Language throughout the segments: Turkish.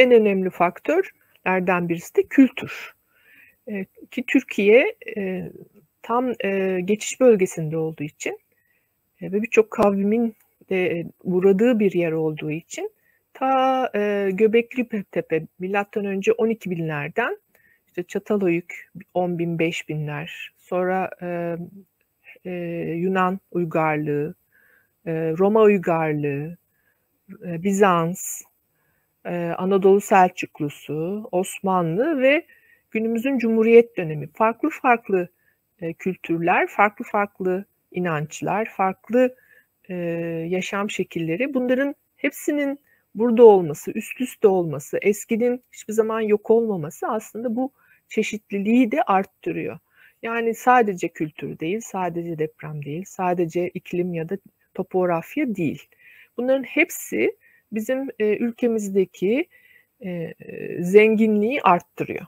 en önemli faktörlerden birisi de kültür. Ki Türkiye tam geçiş bölgesinde olduğu için ve birçok kavmin de uğradığı bir yer olduğu için ta Göbekli Tepe milattan önce 12 binlerden işte Çatalhöyük 10 bin 5 binler sonra Yunan uygarlığı, Roma uygarlığı, Bizans, Anadolu Selçuklusu, Osmanlı ve günümüzün Cumhuriyet dönemi. Farklı farklı kültürler, farklı farklı inançlar, farklı yaşam şekilleri. Bunların hepsinin burada olması, üst üste olması, eskinin hiçbir zaman yok olmaması aslında bu çeşitliliği de arttırıyor. Yani sadece kültür değil, sadece deprem değil, sadece iklim ya da topografya değil. Bunların hepsi bizim ülkemizdeki zenginliği arttırıyor.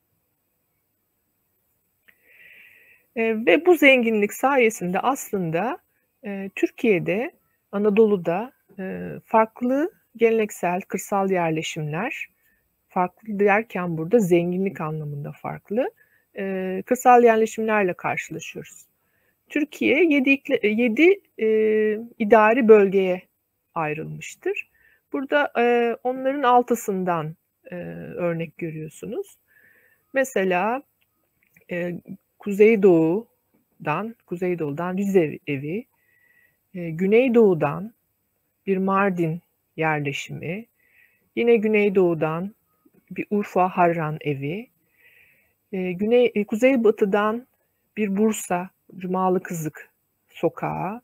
Ve bu zenginlik sayesinde aslında Türkiye'de, Anadolu'da farklı geleneksel kırsal yerleşimler, farklı derken burada zenginlik anlamında farklı, kırsal yerleşimlerle karşılaşıyoruz. Türkiye 7 idari bölgeye ayrılmıştır. Burada onların 6'sından örnek görüyorsunuz. Mesela Kuzeydoğu'dan Rize evi, Güneydoğu'dan bir Mardin yerleşimi, yine Güneydoğu'dan bir Urfa Harran evi, Kuzeybatı'dan bir Bursa Cumalı Kızık sokağı,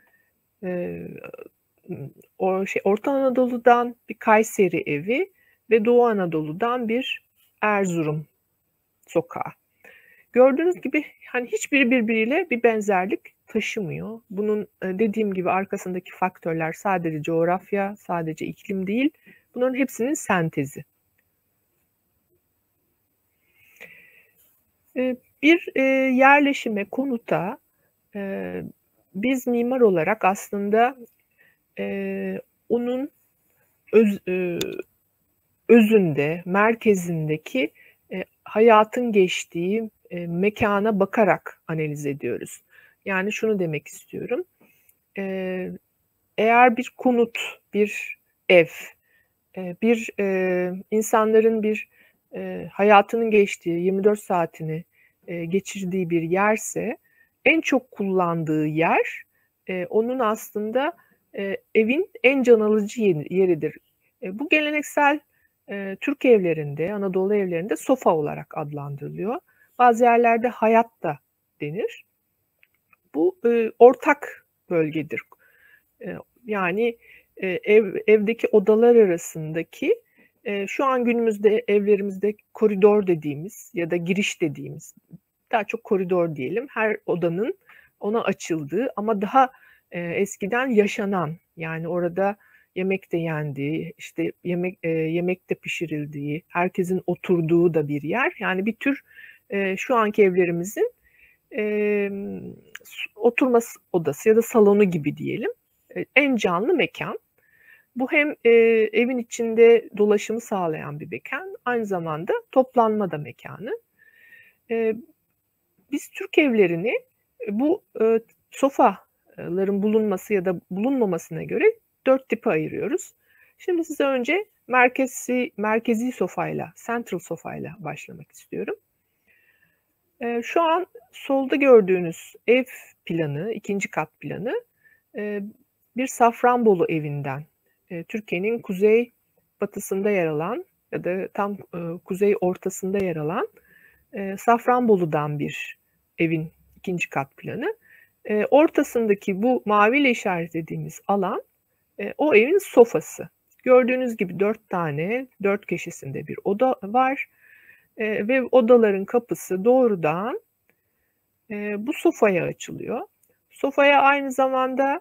Orta Anadolu'dan bir Kayseri evi ve Doğu Anadolu'dan bir Erzurum sokağı. Gördüğünüz gibi hani hiçbiri birbiriyle bir benzerlik taşımıyor. Bunun dediğim gibi arkasındaki faktörler sadece coğrafya, sadece iklim değil. Bunların hepsinin sentezi. Bir yerleşime, konuta biz mimar olarak aslında onun özünde, merkezindeki hayatın geçtiği mekana bakarak analiz ediyoruz. Yani şunu demek istiyorum. Eğer bir konut, bir ev, bir insanların bir hayatının geçtiği, 24 saatini geçirdiği bir yerse en çok kullandığı yer onun aslında evin en can alıcı yeridir. Bu geleneksel Türk evlerinde, Anadolu evlerinde sofa olarak adlandırılıyor. Bazı yerlerde hayat da denir. Bu ortak bölgedir. Yani evdeki odalar arasındaki şu an günümüzde evlerimizde koridor dediğimiz ya da giriş dediğimiz, daha çok koridor diyelim, her odanın ona açıldığı ama daha eskiden yaşanan, yani orada yemek de yendiği, işte yemek de pişirildiği, herkesin oturduğu da bir yer. Yani bir tür şu anki evlerimizin oturma odası ya da salonu gibi diyelim. En canlı mekan. Bu hem evin içinde dolaşımı sağlayan bir mekan, aynı zamanda toplanma da mekanı. Biz Türk evlerini bu sofaların bulunması ya da bulunmamasına göre 4 tipe ayırıyoruz. Şimdi size önce merkezi sofayla, central sofayla başlamak istiyorum. Şu an solda gördüğünüz ev planı, ikinci kat planı bir Safranbolu evinden, Türkiye'nin kuzey batısında yer alan ya da tam kuzey ortasında yer alan Safranbolu'dan bir evin ikinci kat planı. Ortasındaki bu maviyle işaretlediğimiz alan o evin sofası. Gördüğünüz gibi 4 tane, 4 köşesinde bir oda var. Ve odaların kapısı doğrudan bu sofaya açılıyor. Sofaya aynı zamanda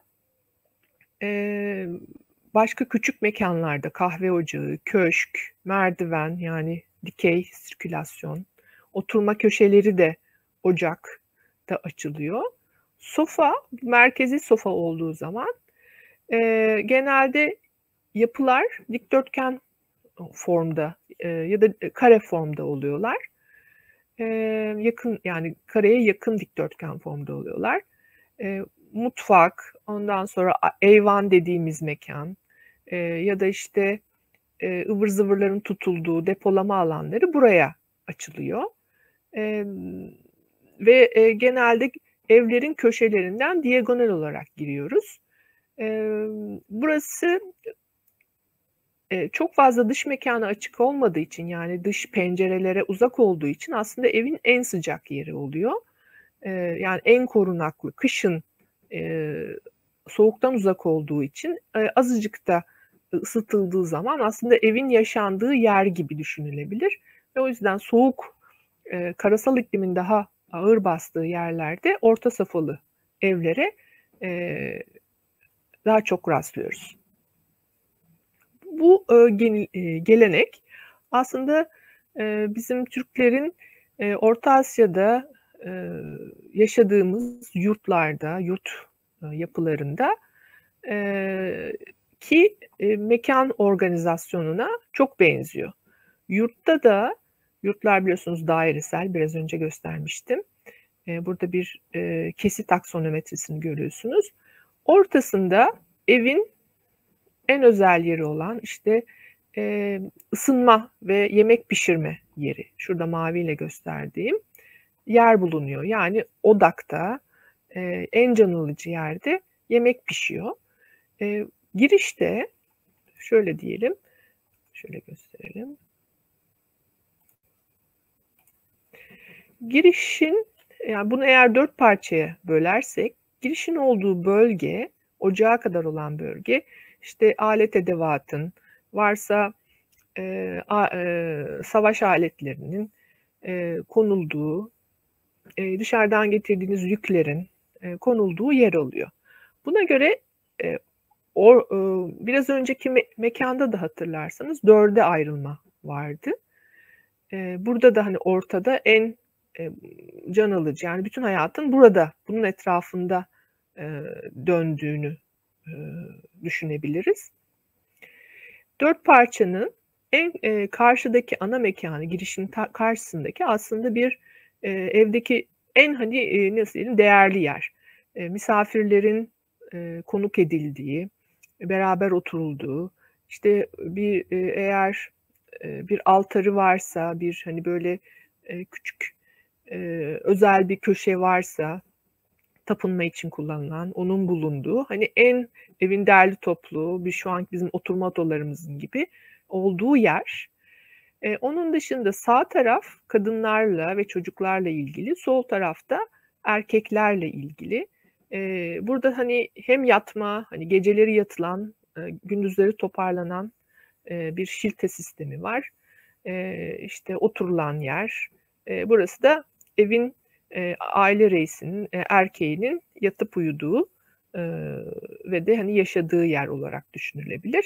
başka küçük mekanlarda kahve ocağı, köşk, merdiven, yani dikey sirkülasyon, oturma köşeleri de ocak da açılıyor. Sofa, merkezi sofa olduğu zaman genelde yapılar dikdörtgen formda ya da kare formda oluyorlar. Yakın, yani kareye yakın dikdörtgen formda oluyorlar. Mutfak, ondan sonra eyvan dediğimiz mekan ya da işte ıvır zıvırların tutulduğu depolama alanları buraya açılıyor. Ve genelde evlerin köşelerinden diagonal olarak giriyoruz. Burası çok fazla dış mekana açık olmadığı için, yani dış pencerelere uzak olduğu için aslında evin en sıcak yeri oluyor. Yani en korunaklı, kışın soğuktan uzak olduğu için azıcık da ısıtıldığı zaman aslında evin yaşandığı yer gibi düşünülebilir. Ve o yüzden soğuk, karasal iklimin daha ağır bastığı yerlerde orta safhalı evlere daha çok rastlıyoruz. Bu gelenek aslında bizim Türklerin Orta Asya'da yaşadığımız yurtlarda, yurt yapılarında ki mekan organizasyonuna çok benziyor. Yurtta da, yurtlar biliyorsunuz dairesel, biraz önce göstermiştim. Burada bir kesit aksonometrisini görüyorsunuz. Ortasında evin en özel yeri olan işte ısınma ve yemek pişirme yeri. Şurada maviyle gösterdiğim yer bulunuyor. Yani odakta, en can alıcı yerde yemek pişiyor. Girişte şöyle diyelim, şöyle gösterelim. Girişin, yani bunu eğer 4 parçaya bölersek, girişin olduğu bölge, ocağa kadar olan bölge, işte alet edevatın, varsa savaş aletlerinin konulduğu, dışarıdan getirdiğiniz yüklerin konulduğu yer oluyor. Buna göre biraz önceki mekanda da hatırlarsanız 4'e ayrılma vardı. Burada da hani ortada en can alıcı, yani bütün hayatın burada, bunun etrafında döndüğünü düşünebiliriz. 4 parçanın en karşıdaki ana mekanı, girişin karşısındaki aslında bir evdeki en hani nasıl diyelim, değerli yer. Misafirlerin konuk edildiği, beraber oturulduğu, işte bir eğer bir altarı varsa, bir hani böyle küçük özel bir köşe varsa, tapınma için kullanılan, onun bulunduğu, hani en evin derli toplu, bir şu anki bizim oturma odalarımızın gibi olduğu yer. Onun dışında sağ taraf kadınlarla ve çocuklarla ilgili, sol tarafta erkeklerle ilgili. Burada hani hem yatma, hani geceleri yatılan, gündüzleri toparlanan bir şilte sistemi var. İşte oturulan yer. Burası da evin aile reisinin, erkeğinin yatıp uyuduğu ve de hani yaşadığı yer olarak düşünülebilir.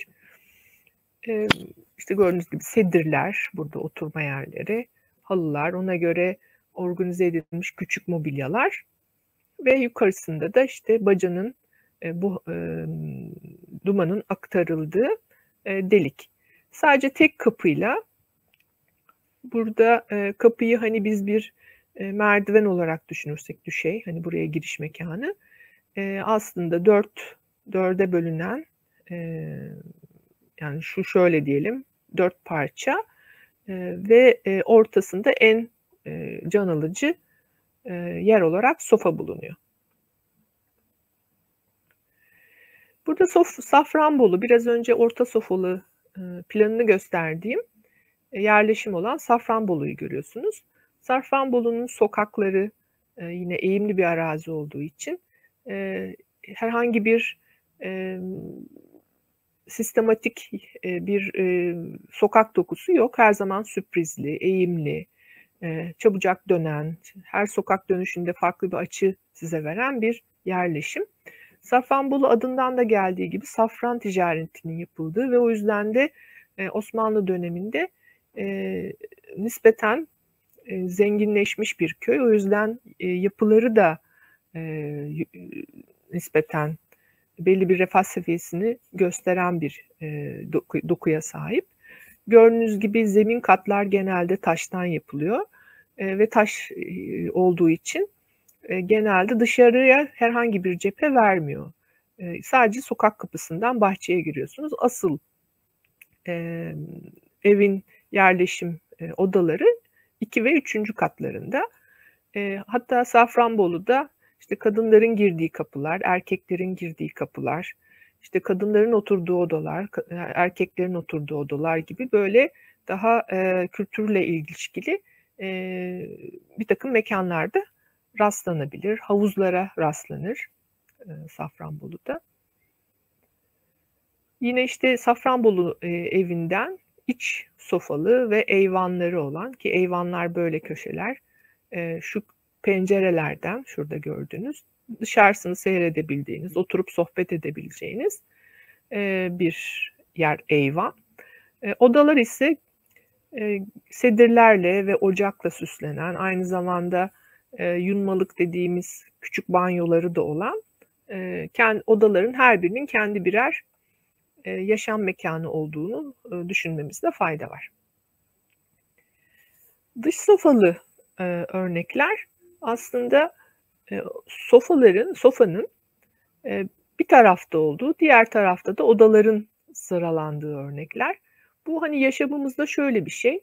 İşte gördüğünüz gibi sedirler, burada oturma yerleri, halılar, ona göre organize edilmiş küçük mobilyalar ve yukarısında da işte bacanın bu dumanın aktarıldığı delik. Sadece tek kapıyla, burada kapıyı hani biz bir merdiven olarak düşünürsek, düşey, hani buraya giriş mekanı, aslında 4'e bölünen, yani şu şöyle diyelim, 4 parça ve ortasında en can alıcı yer olarak sofa bulunuyor. Burada Safranbolu, biraz önce orta sofralı planını gösterdiğim yerleşim olan Safranbolu'yu görüyorsunuz. Safranbolu'nun sokakları yine eğimli bir arazi olduğu için herhangi bir sistematik bir sokak dokusu yok. Her zaman sürprizli, eğimli, çabucak dönen, her sokak dönüşünde farklı bir açı size veren bir yerleşim. Safranbolu adından da geldiği gibi safran ticaretinin yapıldığı ve o yüzden de Osmanlı döneminde nispeten zenginleşmiş bir köy. O yüzden yapıları da nispeten belli bir refah seviyesini gösteren bir dokuya sahip. Gördüğünüz gibi zemin katlar genelde taştan yapılıyor ve taş olduğu için genelde dışarıya herhangi bir cephe vermiyor. Sadece sokak kapısından bahçeye giriyorsunuz. Asıl emm, evin yerleşim odaları 2 ve 3. katlarında. Hatta Safranbolu'da işte kadınların girdiği kapılar, erkeklerin girdiği kapılar, işte kadınların oturduğu odalar, erkeklerin oturduğu odalar gibi böyle daha kültürle ilişkili birtakım mekânlarda rastlanabilir. Havuzlara rastlanır Safranbolu'da. Yine işte Safranbolu evinden iç sofalı ve eyvanları olan, ki eyvanlar böyle köşeler, şu pencerelerden şurada gördüğünüz dışarısını seyredebildiğiniz, oturup sohbet edebileceğiniz bir yer eyvan. Odalar ise sedirlerle ve ocakla süslenen, aynı zamanda yunmalık dediğimiz küçük banyoları da olan odaların her birinin kendi birer yaşam mekânı olduğunu düşünmemizde fayda var. Dış sofalı örnekler aslında sofanın bir tarafta olduğu, diğer tarafta da odaların sıralandığı örnekler. Bu hani yaşamımızda şöyle bir şey.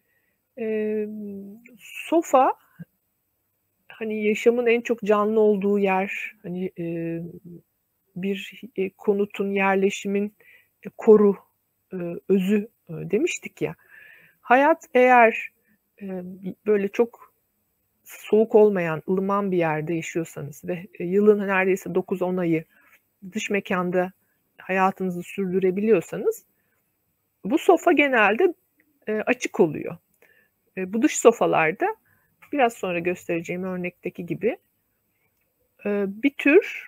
Sofa hani yaşamın en çok canlı olduğu yer, hani bir konutun, yerleşimin koru, özü demiştik ya. Hayat eğer böyle çok soğuk olmayan, ılıman bir yerde yaşıyorsanız ve yılın neredeyse 9-10 ayı dış mekânda hayatınızı sürdürebiliyorsanız bu sofa genelde açık oluyor. Bu dış sofalarda biraz sonra göstereceğim örnekteki gibi bir tür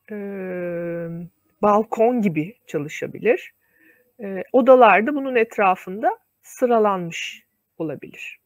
balkon gibi çalışabilir. Odalar da bunun etrafında sıralanmış olabilir.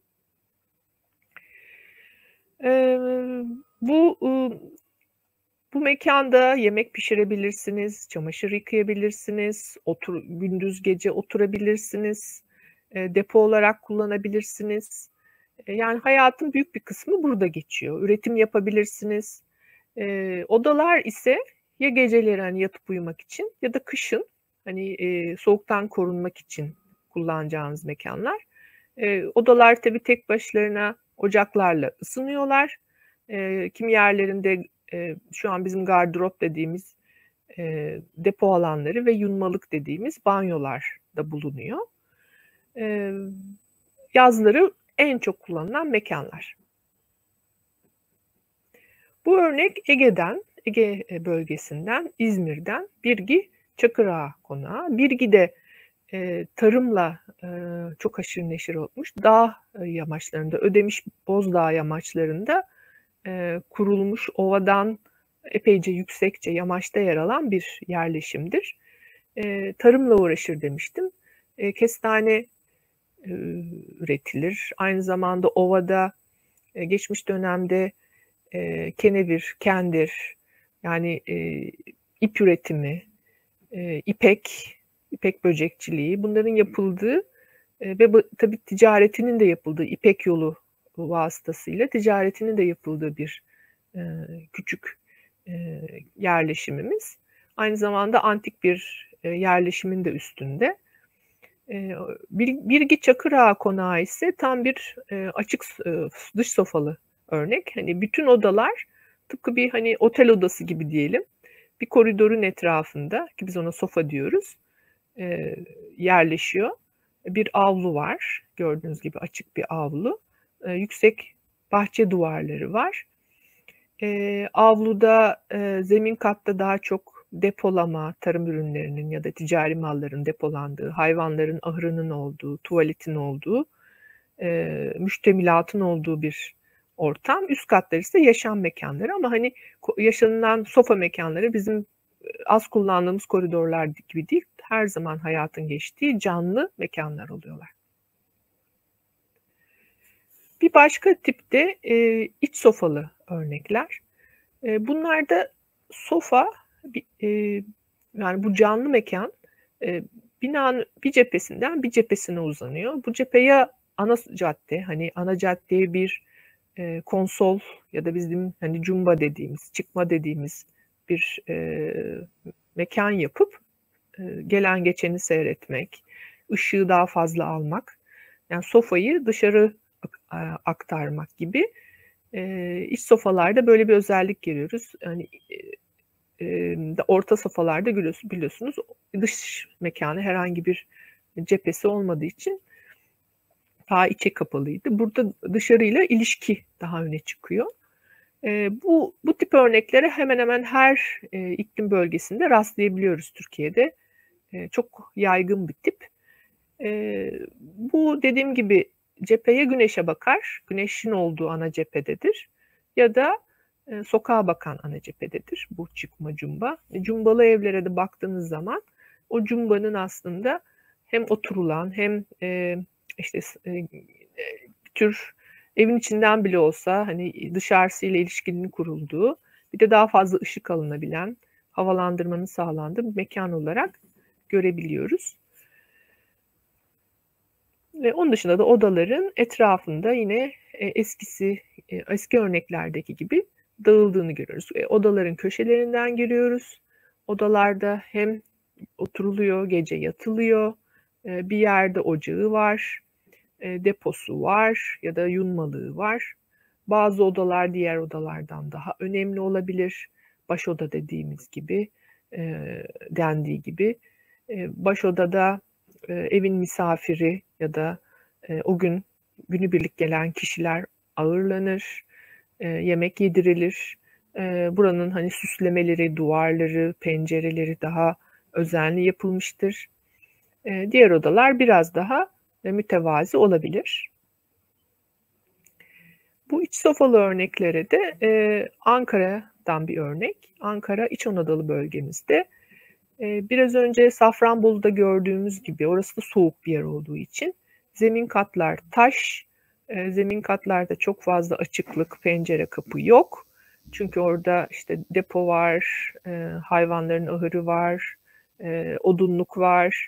Bu mekânda yemek pişirebilirsiniz, çamaşır yıkayabilirsiniz, gündüz gece oturabilirsiniz, depo olarak kullanabilirsiniz. Yani hayatın büyük bir kısmı burada geçiyor. Üretim yapabilirsiniz. Odalar ise ya geceleri hani yatıp uyumak için ya da kışın hani soğuktan korunmak için kullanacağınız mekânlar. Odalar tabii tek başlarına ocaklarla ısınıyorlar. Kimi yerlerinde şu an bizim gardırop dediğimiz depo alanları ve yunmalık dediğimiz banyolar da bulunuyor. Yazları en çok kullanılan mekânlar. Bu örnek Ege bölgesinden, İzmir'den Birgi Çakırağa Konağı. Birgi de tarımla çok haşır neşir olmuş. Dağ yamaçlarında, Ödemiş Bozdağ yamaçlarında kurulmuş, ovadan epeyce yüksekçe yamaçta yer alan bir yerleşimdir. Tarımla uğraşır demiştim. Kestane üretilir. Aynı zamanda ovada geçmiş dönemde kenevir, kendir, yani ip üretimi, ipek böcekçiliği, bunların yapıldığı ve tabii ticaretinin de yapıldığı, İpek Yolu vasıtasıyla ticaretinin de yapıldığı bir küçük yerleşimimiz. Aynı zamanda antik bir yerleşimin de üstünde. Birgi Çakırağa Konağı ise tam bir açık dış sofalı örnek. Hani bütün odalar tıpkı bir hani otel odası gibi diyelim. Bir koridorun etrafında, ki biz ona sofa diyoruz, yerleşiyor. Bir avlu var. Gördüğünüz gibi açık bir avlu. Yüksek bahçe duvarları var. Avluda zemin katta daha çok depolama, tarım ürünlerinin ya da ticari malların depolandığı, hayvanların ahırının olduğu, tuvaletin olduğu, müştemilatın olduğu bir ortam. Üst katlar ise yaşam mekânları, ama hani yaşanılan sofa mekânları bizim az kullandığımız koridorlar gibi değil, her zaman hayatın geçtiği canlı mekânlar oluyorlar. Bir başka tip de iç sofalı örnekler. Bunlarda sofa, yani bu canlı mekân binanın bir cephesinden bir cephesine uzanıyor. Bu cephe ya ana cadde, hani ana caddeye bir konsol ya da bizim hani cumba dediğimiz, çıkma dediğimiz bir mekan yapıp gelen geçeni seyretmek, ışığı daha fazla almak, yani sofayı dışarı aktarmak gibi iç sofralarda böyle bir özellik görüyoruz. Yani orta safhalarda biliyorsunuz dış mekanı herhangi bir cephesi olmadığı için daha içe kapalıydı. Burada dışarıyla ilişki daha öne çıkıyor. Bu tip örneklere hemen hemen her iklim bölgesinde rastlayabiliyoruz Türkiye'de. Çok yaygın bir tip. Bu dediğim gibi cepheye güneşe bakar. Güneşin olduğu ana cephededir. Ya da sokağa bakan ana cephededir bu çıkma cumba. Cumbalı evlere de baktığınız zaman o cumbanın aslında hem oturulan hem işte bir tür evin içinden bile olsa hani dışarısıyla ilişkinin kurulduğu, bir de daha fazla ışık alınabilen, havalandırmanın sağlandığı bir mekan olarak görebiliyoruz. Ve onun dışında da odaların etrafında yine eski örneklerdeki gibi dağıldığını görüyoruz. Odaların köşelerinden giriyoruz. Odalarda hem oturuluyor, gece yatılıyor, bir yerde ocağı var, deposu var ya da yunmalığı var. Bazı odalar diğer odalardan daha önemli olabilir. Baş oda dediğimiz gibi, dendiği gibi. Baş odada evin misafiri ya da o gün günübirlik gelen kişiler ağırlanır, yemek yedirilir. Buranın hani süslemeleri, duvarları, pencereleri daha özenli yapılmıştır. Diğer odalar biraz daha mütevazi olabilir. Bu iç sofralı örneklere de Ankara'dan bir örnek. Ankara İç Anadolu bölgemizde. Biraz önce Safranbolu'da gördüğümüz gibi orası da soğuk bir yer olduğu için zemin katlar taş. Zemin katlarda çok fazla açıklık, pencere, kapı yok. Çünkü orada işte depo var, hayvanların ahırı var, odunluk var.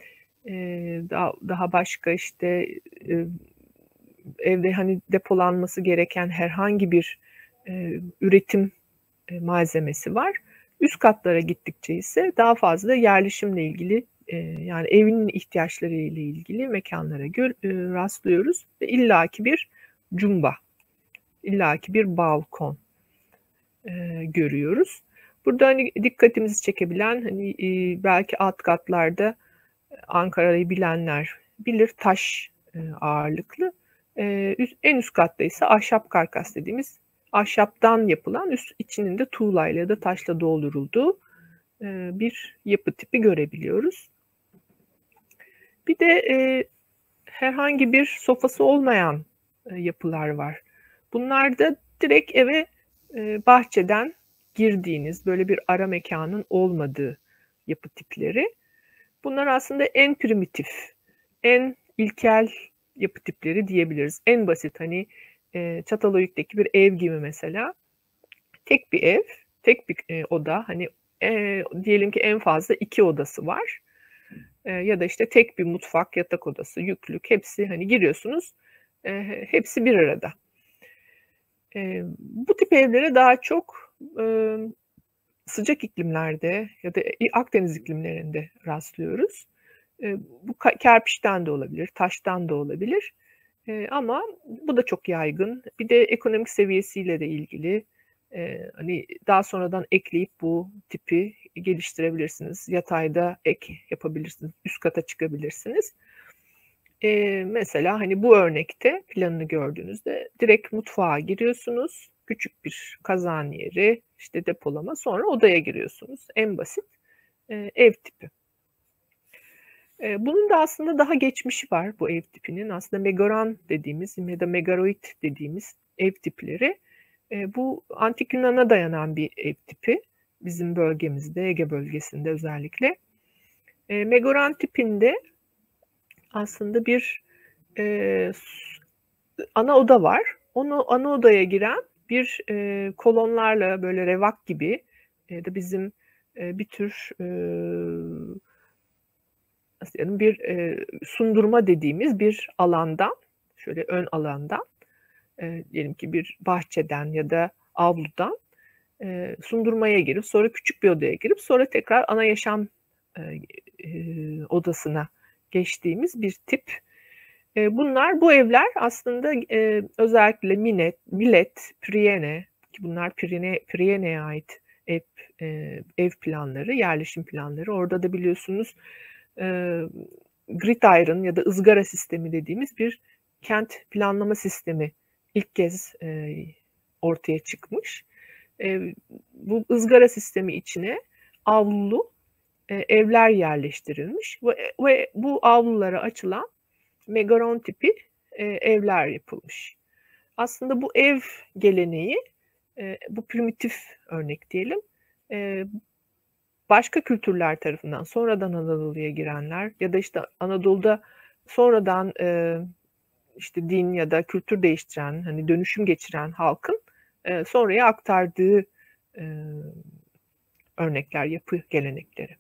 Daha başka işte evde hani depolanması gereken herhangi bir üretim malzemesi var. Üst katlara gittikçe ise daha fazla yerleşimle ilgili yani evinin ihtiyaçları ile ilgili mekanlara rastlıyoruz ve illaki bir cumba, illaki bir balkon görüyoruz. Burada hani dikkatimizi çekebilen hani belki alt katlarda Ankara'yı bilenler bilir taş ağırlıklı. En üst katta ise ahşap karkas dediğimiz ahşaptan yapılan içinin de tuğlayla ya da taşla doldurulduğu bir yapı tipi görebiliyoruz. Bir de herhangi bir sofası olmayan yapılar var. Bunlar da direkt eve bahçeden girdiğiniz böyle bir ara mekanın olmadığı yapı tipleri. Bunlar aslında en primitif, en ilkel yapı tipleri diyebiliriz. En basit hani Çatalhöyük'teki bir ev gibi mesela. Tek bir ev, tek bir oda. Hani diyelim ki en fazla 2 odası var. Ya da işte tek bir mutfak, yatak odası, yüklük hepsi hani giriyorsunuz. Hepsi bir arada. Bu tip evlere daha çok sıcak iklimlerde ya da Akdeniz iklimlerinde rastlıyoruz. Bu kerpiçten de olabilir, taştan da olabilir. Ama bu da çok yaygın. Bir de ekonomik seviyesiyle de ilgili. Hani daha sonradan ekleyip bu tipi geliştirebilirsiniz. Yatayda ek yapabilirsiniz. Üst kata çıkabilirsiniz. Mesela hani bu örnekte planını gördüğünüzde direkt mutfağa giriyorsunuz. Küçük bir kazan yeri, işte depolama, sonra odaya giriyorsunuz. En basit ev tipi. Bunun da aslında daha geçmişi var bu ev tipinin. Aslında Megaran dediğimiz ya da Megaroid dediğimiz ev tipleri bu antik Yunan'a dayanan bir ev tipi. Bizim bölgemizde, Ege bölgesinde özellikle. Megaran tipinde aslında bir ana oda var. Onu ana odaya giren bir kolonlarla böyle revak gibi da bizim bir tür nasıl diyelim, bir sundurma dediğimiz bir alandan, şöyle ön alandan, diyelim ki bir bahçeden ya da avludan sundurmaya girip sonra küçük bir odaya girip sonra tekrar ana yaşam odasına geçtiğimiz bir tip. Bu evler aslında özellikle Millet, Priene ki bunlar Priene'ye ait ev, ev planları, yerleşim planları. Orada da biliyorsunuz gridiron ya da ızgara sistemi dediğimiz bir kent planlama sistemi ilk kez ortaya çıkmış. Bu ızgara sistemi içine avlulu evler yerleştirilmiş ve bu avlulara açılan megaron tipi evler yapılmış. Aslında bu ev geleneği, bu primitif örnek diyelim, başka kültürler tarafından sonradan Anadolu'ya girenler ya da işte Anadolu'da sonradan işte din ya da kültür değiştiren, hani dönüşüm geçiren halkın sonraya aktardığı örnekler, yapı gelenekleri.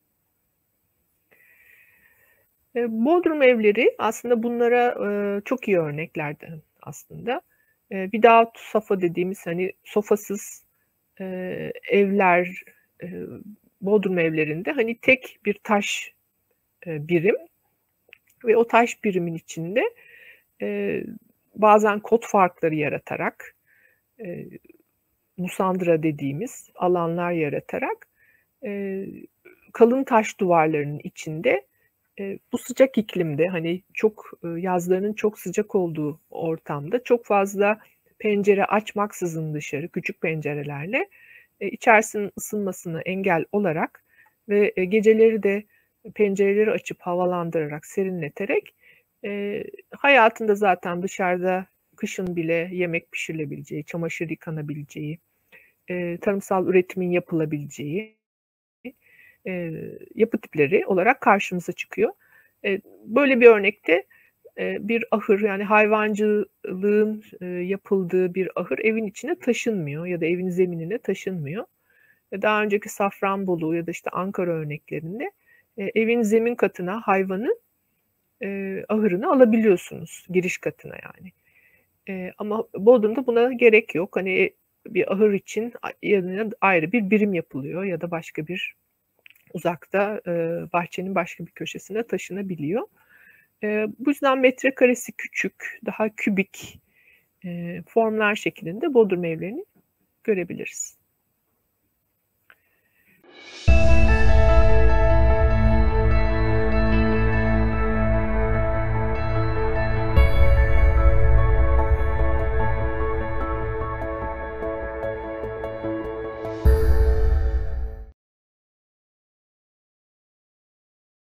Bodrum evleri aslında bunlara çok iyi örneklerden aslında. Without sofa dediğimiz hani sofasız evler, Bodrum evlerinde hani tek bir taş birim ve o taş birimin içinde bazen kod farkları yaratarak musandıra dediğimiz alanlar yaratarak kalın taş duvarlarının içinde bu sıcak iklimde hani çok yazlarının çok sıcak olduğu ortamda çok fazla pencere açmaksızın dışarı küçük pencerelerle içerisinin ısınmasına engel olarak ve geceleri de pencereleri açıp havalandırarak serinleterek hayatında zaten dışarıda kışın bile yemek pişirilebileceği, çamaşır yıkanabileceği, tarımsal üretimin yapılabileceği yapı tipleri olarak karşımıza çıkıyor. Böyle bir örnekte bir ahır yani hayvancılığın yapıldığı bir ahır evin içine taşınmıyor ya da evin zeminine taşınmıyor. Daha önceki Safranbolu ya da işte Ankara örneklerinde evin zemin katına hayvanın ahırını alabiliyorsunuz giriş katına yani. Ama Bodrum'da buna gerek yok. Hani bir ahır için yanına ayrı bir birim yapılıyor ya da başka bir uzakta bahçenin başka bir köşesine taşınabiliyor. Bu yüzden metrekaresi küçük, daha kübik formlar şeklinde Bodrum evlerini görebiliriz.